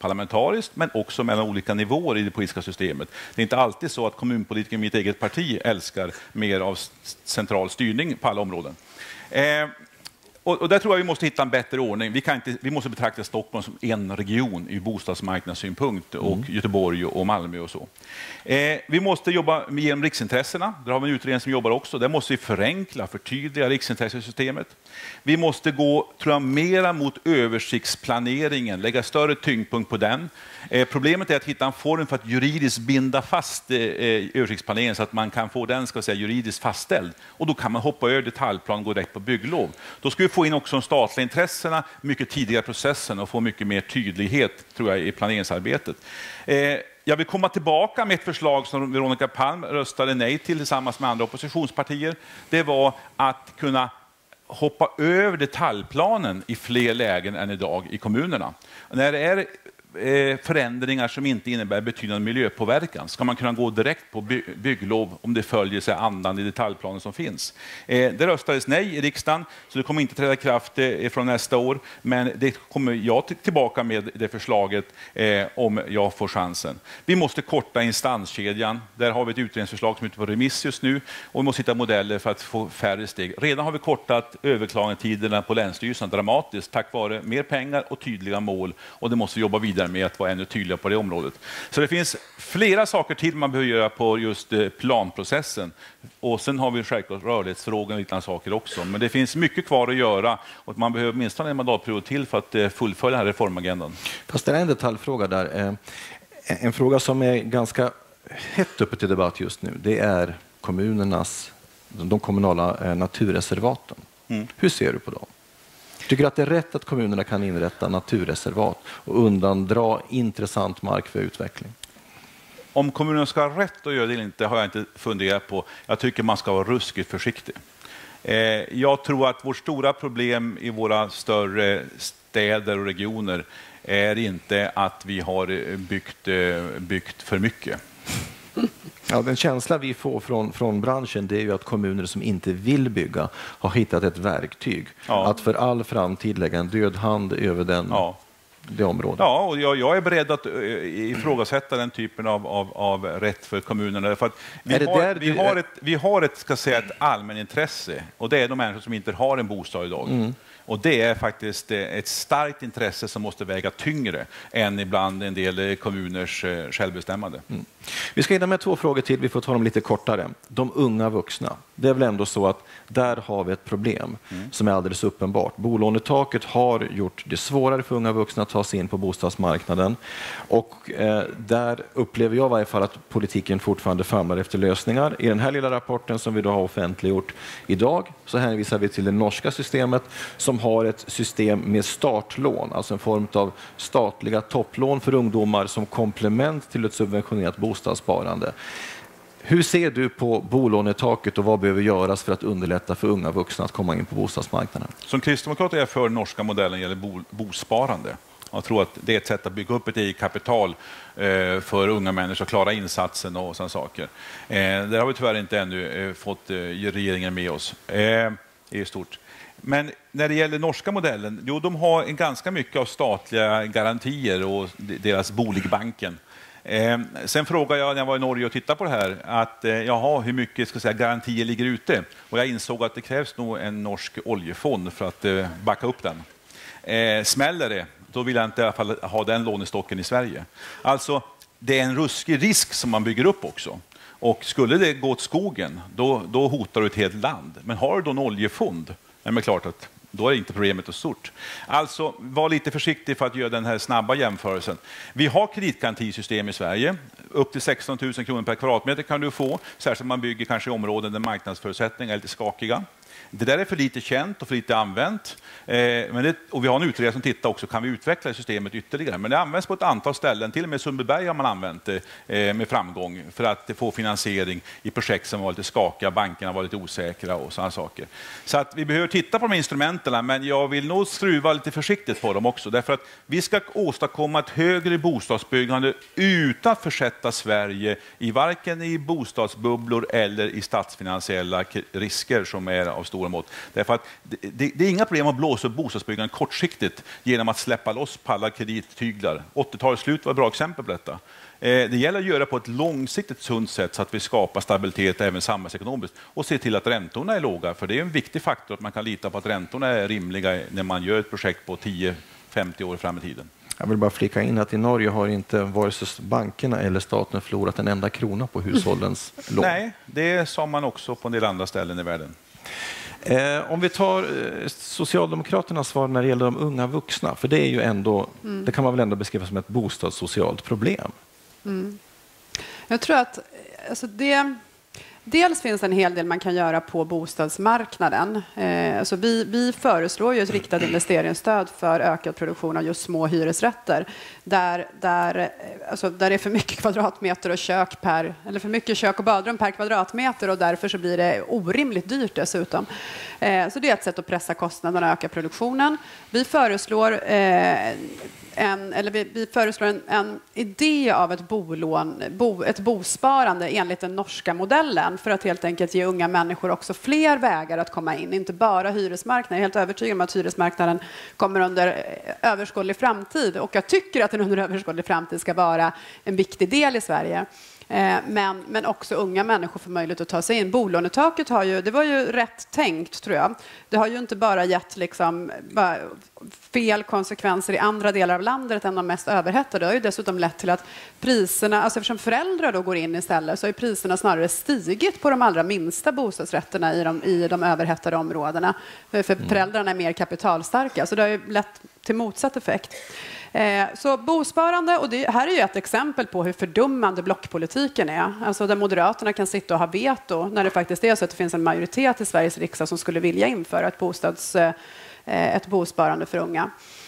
parlamentariskt men också mellan olika nivåer i det politiska systemet. Det är inte alltid så att kommunpolitiker i mitt eget parti älskar mer av central styrning på alla områden. Eh, Och, och där tror jag vi måste hitta en bättre ordning. Vi, kan inte, vi måste betrakta Stockholm som en region i bostadsmarknadssynpunkt och mm. Göteborg och Malmö och så. Eh, vi måste jobba med genom riksintressena. Där har vi en utredning som jobbar också. Där måste vi förenkla, förtydliga riksintressesystemet. Vi måste gå, tror jag, mera mot översiktsplaneringen, lägga större tyngdpunkt på den. Eh, problemet är att hitta en form för att juridiskt binda fast eh, översiktsplaneringen så att man kan få den, ska jag säga, juridiskt fastställd. Och då kan man hoppa över detaljplan och gå direkt på bygglov. Då ska vi få in också de statliga intressena mycket tidigare i processen och få mycket mer tydlighet, tror jag, i planeringsarbetet. Eh, jag vill komma tillbaka med ett förslag som Veronica Palm röstade nej till tillsammans med andra oppositionspartier. Det var att kunna hoppa över detaljplanen i fler lägen än idag i kommunerna. När det är förändringar som inte innebär betydande miljöpåverkan ska man kunna gå direkt på by bygglov om det följer sig andan i detaljplanen som finns. Eh, det röstades nej i riksdagen, så det kommer inte träda i kraft eh, från nästa år, men det kommer jag tillbaka med det förslaget eh, om jag får chansen. Vi måste korta instanskedjan. Där har vi ett utredningsförslag som är ute på remiss just nu och vi måste hitta modeller för att få färre steg. Redan har vi kortat överklagandetiderna på länsstyrelsen dramatiskt tack vare mer pengar och tydliga mål, och det måste vi jobba vidare med att vara ännu tydligare på det området. Så det finns flera saker till man behöver göra på just planprocessen. Och sen har vi självklart rörlighetsfrågan och liknande saker också. Men det finns mycket kvar att göra och man behöver minst en mandatperiod till för att fullfölja den här reformagendan. Fast det är en detaljfråga där. En fråga som är ganska hett uppe till debatt just nu, det är kommunernas, de kommunala naturreservaten. Mm. Hur ser du på dem? Tycker du att det är rätt att kommunerna kan inrätta naturreservat och undandra intressant mark för utveckling? Om kommunerna ska ha rätt att göra det eller inte har jag inte funderat på. Jag tycker man ska vara ruskigt försiktig. Eh, jag tror att vårt stora problem i våra större städer och regioner är inte att vi har byggt, byggt för mycket. Ja, den känsla vi får från, från branschen, det är ju att kommuner som inte vill bygga har hittat ett verktyg. Ja. Att för all framtid lägga en död hand över den, ja. det området. Ja, och jag, jag är beredd att ifrågasätta den typen av, av, av rätt för kommunerna. För att vi, har, vi, har ett, vi har ett, ska säga, ett allmänintresse, och det är de människor som inte har en bostad idag. Mm. Och det är faktiskt ett starkt intresse som måste väga tyngre än ibland en del kommuners självbestämmande. Mm. Vi ska hinna med två frågor till, vi får ta dem lite kortare. De unga vuxna, det är väl ändå så att där har vi ett problem mm. som är alldeles uppenbart. Bolånetaket har gjort det svårare för unga vuxna att ta sig in på bostadsmarknaden. Och eh, där upplever jag i varje fall att politiken fortfarande famlar efter lösningar. I den här lilla rapporten som vi då har offentliggjort idag så hänvisar vi till det norska systemet som har ett system med startlån, alltså en form av statliga topplån för ungdomar som komplement till ett subventionerat bostadssparande. Hur ser du på bolånetaket och vad behöver göras för att underlätta för unga vuxna att komma in på bostadsmarknaden? Som kristdemokrat är jag för norska modellen gäller bo, bosparande. Jag tror att det är ett sätt att bygga upp ett eget kapital eh, för unga människor att klara insatsen och sådana saker. Eh, där har vi tyvärr inte ännu eh, fått eh, regeringen med oss. Eh, det är stort. Men när det gäller norska modellen, jo, de har en ganska mycket av statliga garantier och deras Boligbanken. Eh, sen frågade jag när jag var i Norge och tittade på det här att eh, jaha, hur mycket ska jag säga, garantier ligger ute? Och jag insåg att det krävs nog en norsk oljefond för att eh, backa upp den. Eh, smäller det, då vill jag inte i alla fall ha den lånestocken i Sverige. Alltså, det är en ruskig risk som man bygger upp också. Och skulle det gå åt skogen, då, då hotar du ett helt land. Men har du då en oljefond, är det klart att då är inte problemet så stort. Alltså, var lite försiktig för att göra den här snabba jämförelsen. Vi har kreditgarantisystem i Sverige. Upp till sexton tusen kronor per kvadratmeter kan du få, särskilt om man bygger kanske i områden där marknadsförutsättningar är lite skakiga. Det där är för lite känt och för lite använt. Eh, men det, och vi har en utredare som tittar också, kan vi utveckla systemet ytterligare? Men det används på ett antal ställen, till och med Sundbyberg har man använt det eh, med framgång för att få finansiering i projekt som var lite skakiga, bankerna var lite osäkra och sådana saker. Så att vi behöver titta på de instrumenten, men jag vill nog skruva lite försiktigt på dem också. Därför att vi ska åstadkomma ett högre bostadsbyggande utan att försätta Sverige i varken i bostadsbubblor eller i statsfinansiella risker som är av av stora mått. Därför att det, det, det är inga problem att blåsa upp bostadsbyggandet kortsiktigt genom att släppa loss på alla kredittyglar. åttiotalets slut var ett bra exempel på detta. Det gäller att göra på ett långsiktigt sunt sätt så att vi skapar stabilitet även samhällsekonomiskt och se till att räntorna är låga. För det är en viktig faktor att man kan lita på att räntorna är rimliga när man gör ett projekt på tio femtio år fram i tiden. Jag vill bara flika in att i Norge har inte vare sig bankerna eller staten förlorat en enda krona på hushållens lån. Nej, det sa man också på en del andra ställen i världen. Eh, om vi tar eh, Socialdemokraternas svar när det gäller de unga vuxna, för det är ju ändå, mm. det kan man väl ändå beskriva som ett bostadssocialt problem. Mm. Jag tror att alltså det, dels finns det en hel del man kan göra på bostadsmarknaden. Eh, alltså vi, vi föreslår ju ett riktat investeringsstöd för ökad produktion av just små hyresrätter där, där, alltså där det är för mycket kvadratmeter och kök per, eller för mycket kök och badrum per kvadratmeter och därför så blir det orimligt dyrt dessutom. Eh, så det är ett sätt att pressa kostnaderna och öka produktionen. Vi föreslår eh, En, eller vi, vi föreslår en, en idé av ett, bolån, bo, ett bosparande enligt den norska modellen för att helt enkelt ge unga människor också fler vägar att komma in, inte bara hyresmarknaden. Jag är helt övertygad om att hyresmarknaden kommer under överskådlig framtid och jag tycker att den under överskådlig framtid ska vara en viktig del i Sverige. Men, men också unga människor får möjlighet att ta sig in. Bolånetaket har ju, det var ju rätt tänkt tror jag. Det har ju inte bara gett liksom, bara fel konsekvenser i andra delar av landet än de mest överhettade. Det har ju dessutom lett till att priserna, alltså eftersom föräldrar då går in istället så har priserna snarare stigit på de allra minsta bostadsrätterna i de, i de överhettade områdena. För mm. föräldrarna är mer kapitalstarka så det har ju lett till motsatt effekt. Eh, så bosparande, och det här är ju ett exempel på hur fördummande blockpolitiken är. Alltså där Moderaterna kan sitta och ha veto när det faktiskt är så att det finns en majoritet i Sveriges riksdag som skulle vilja införa ett, bostads, eh, ett bosparande för unga.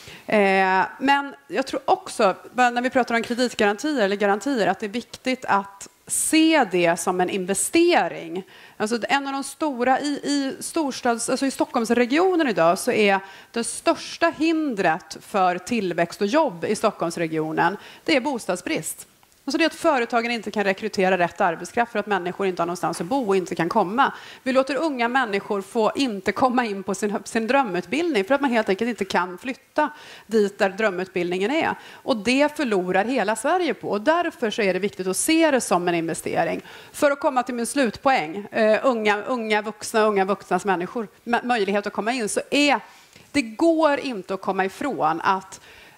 Eh, men jag tror också, när vi pratar om kreditgarantier eller garantier, att det är viktigt att se det som en investering. Alltså en av de stora i, i storstads, alltså i Stockholmsregionen idag så är det största hindret för tillväxt och jobb i Stockholmsregionen, det är bostadsbrist. Alltså det är att företagen inte kan rekrytera rätt arbetskraft för att människor inte har någonstans att bo och inte kan komma. Vi låter unga människor få inte komma in på sin, sin drömutbildning för att man helt enkelt inte kan flytta dit där drömutbildningen är. Och det förlorar hela Sverige på. Och därför så är det viktigt att se det som en investering. För att komma till min slutpoäng, uh, unga, unga vuxna, unga vuxnas människor, möjlighet att komma in, så är det går inte att komma ifrån att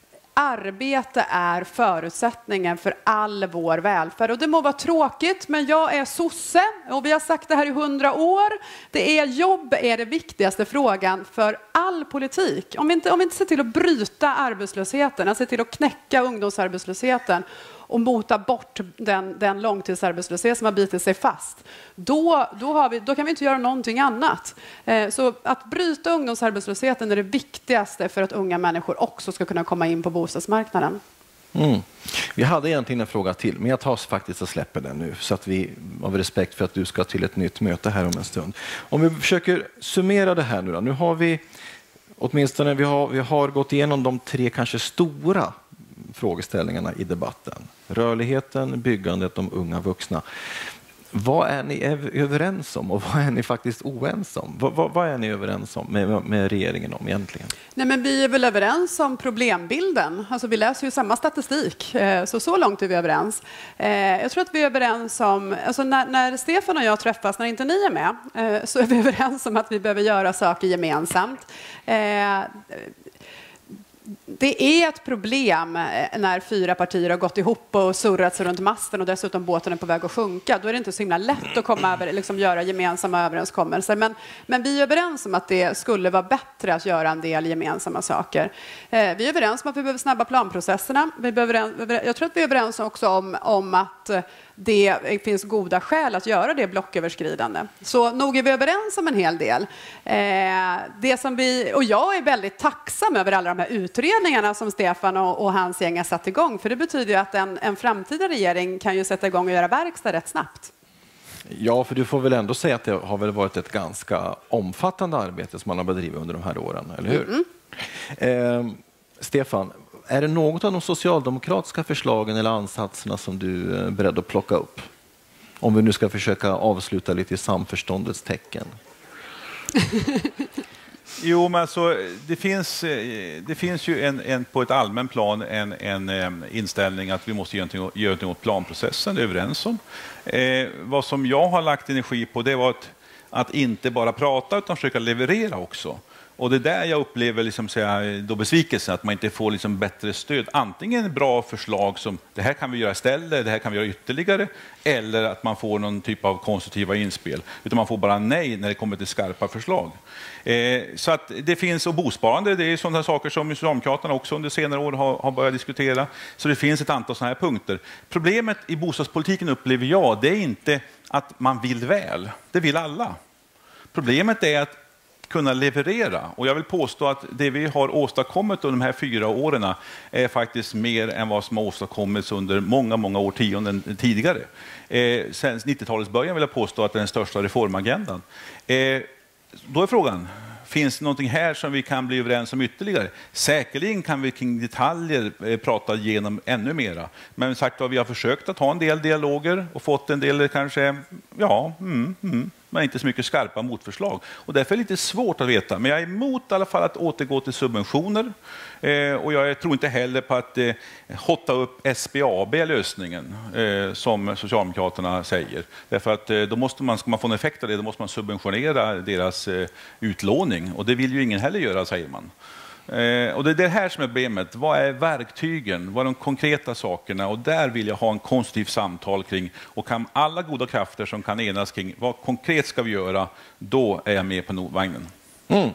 arbete är förutsättningen för all vår välfärd. Och det må vara tråkigt, men jag är sosse och vi har sagt det här i hundra år. Det är jobb är det viktigaste frågan för all politik. Om vi inte, om vi inte ser till att bryta arbetslösheten, att se till att knäcka ungdomsarbetslösheten och mota bort den, den långtidsarbetslöshet som har bitit sig fast, då, då, har vi, då kan vi inte göra någonting annat. Eh, så att bryta ungdomsarbetslösheten är det viktigaste för att unga människor också ska kunna komma in på bostadsmarknaden. Mm. Vi hade egentligen en fråga till, men jag tar faktiskt och släpper den nu så att vi, av respekt för att du ska till ett nytt möte här om en stund. Om vi försöker summera det här nu då. Nu har vi åtminstone vi har, vi har gått igenom de tre kanske stora frågeställningarna i debatten. Rörligheten, byggandet, de unga vuxna. Vad är ni överens om och vad är ni faktiskt oense om? Vad, vad, vad är ni överens om med, med regeringen om egentligen? Nej, men vi är väl överens om problembilden. Alltså, vi läser ju samma statistik, så så långt är vi överens. Jag tror att vi är överens om, alltså när, när Stefan och jag träffas, när inte ni är med, så är vi överens om att vi behöver göra saker gemensamt. Det är ett problem när fyra partier har gått ihop och surrat sig runt masten och dessutom båten är på väg att sjunka. Då är det inte så himla lätt att komma över, liksom göra gemensamma överenskommelser. Men, men vi är överens om att det skulle vara bättre att göra en del gemensamma saker. Eh, vi är överens om att vi behöver snabba planprocesserna. Vi behöver, jag tror att vi är överens också om, om att det finns goda skäl att göra det blocköverskridande. Så nog är vi överens om en hel del. Eh, det som vi, och jag är väldigt tacksam över alla de här utredningarna som Stefan och, och hans gäng har satt igång. För det betyder ju att en, en framtida regering kan ju sätta igång och göra verkstad rätt snabbt. Ja, för du får väl ändå säga att det har väl varit ett ganska omfattande arbete som man har bedrivit under de här åren, eller hur? Mm. Eh, Stefan, är det något av de socialdemokratiska förslagen eller ansatserna som du är beredd att plocka upp? Om vi nu ska försöka avsluta lite i samförståndets tecken. Jo, men alltså, det, finns, det finns ju en, en, på ett allmänt plan en, en, en inställning att vi måste göra någonting, göra någonting åt planprocessen, det är överens om. Eh, vad som jag har lagt energi på, det var att, att inte bara prata utan försöka leverera också. Och det är där jag upplever liksom, säga, då besvikelsen, att man inte får liksom, bättre stöd. Antingen bra förslag som det här kan vi göra istället, det här kan vi göra ytterligare, eller att man får någon typ av konstruktiva inspel. Utan man får bara nej när det kommer till skarpa förslag. Eh, så att det finns, och bosparande, det är sådana saker som Socialdemokraterna också under senare år har, har börjat diskutera. Så det finns ett antal sådana här punkter. Problemet i bostadspolitiken upplever jag, det är inte att man vill väl. Det vill alla. Problemet är att kunna leverera. Och jag vill påstå att det vi har åstadkommit under de här fyra åren är faktiskt mer än vad som har åstadkommits under många, många årtionden tidigare. Eh, sen nittiotalets början vill jag påstå att det är den största reformagendan. Eh, då är frågan, finns det någonting här som vi kan bli överens om ytterligare? Säkerligen kan vi kring detaljer eh, prata igenom ännu mera. Men sagt vad vi har försökt att ha en del dialoger och fått en del kanske, ja, mm, mm. men inte så mycket skarpa motförslag. Och därför är det lite svårt att veta. Men jag är emot i alla fall att återgå till subventioner. Eh, och jag tror inte heller på att eh, hotta upp S B A B-lösningen, eh, som Socialdemokraterna säger. Därför att eh, då måste man, ska man få en effekt av det, då måste man subventionera deras eh, utlåning. Och det vill ju ingen heller göra, säger man. Eh, och det är det här som är problemet. Vad är verktygen? Vad är de konkreta sakerna? Och där vill jag ha en konstruktiv samtal kring. Och kan alla goda krafter som kan enas kring vad konkret ska vi göra, då är jag med på vagnen. Mm.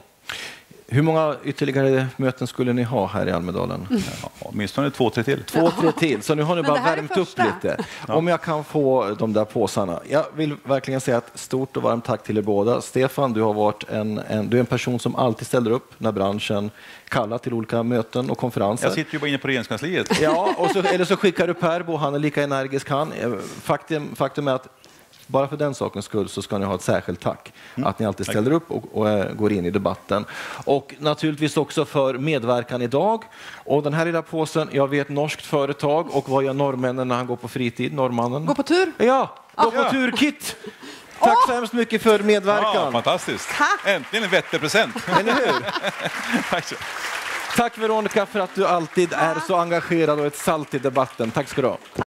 Hur många ytterligare möten skulle ni ha här i Almedalen? Mm. Ja, åtminstone två, tre till. Två, tre till. Så nu har ni bara värmt upp första. lite. Ja. Om jag kan få de där påsarna. Jag vill verkligen säga ett stort och varmt tack till er båda. Stefan, du har varit en, en, du är en person som alltid ställer upp när branschen kallar till olika möten och konferenser. Jag sitter ju bara inne på regeringskansliet. Ja, och så, eller så skickar du Perbo, han är lika energisk han. Faktum, faktum är att bara för den sakens skull så ska ni ha ett särskilt tack. Mm. Att ni alltid ställer upp och, och äh, går in i debatten. Och naturligtvis också för medverkan idag. Och den här lilla påsen, jag vet norskt företag. Och vad gör norrmännen när han går på fritid? Norrmannen? Gå på tur? Ja, gå ah. på tur, Kit! Tack oh. så hemskt mycket för medverkan. Ja, fantastiskt. Tack. Äntligen en vettig present. Eller hur? Tack så. Tack Veronica för att du alltid är så engagerad och ett salt i debatten. Tack ska du ha.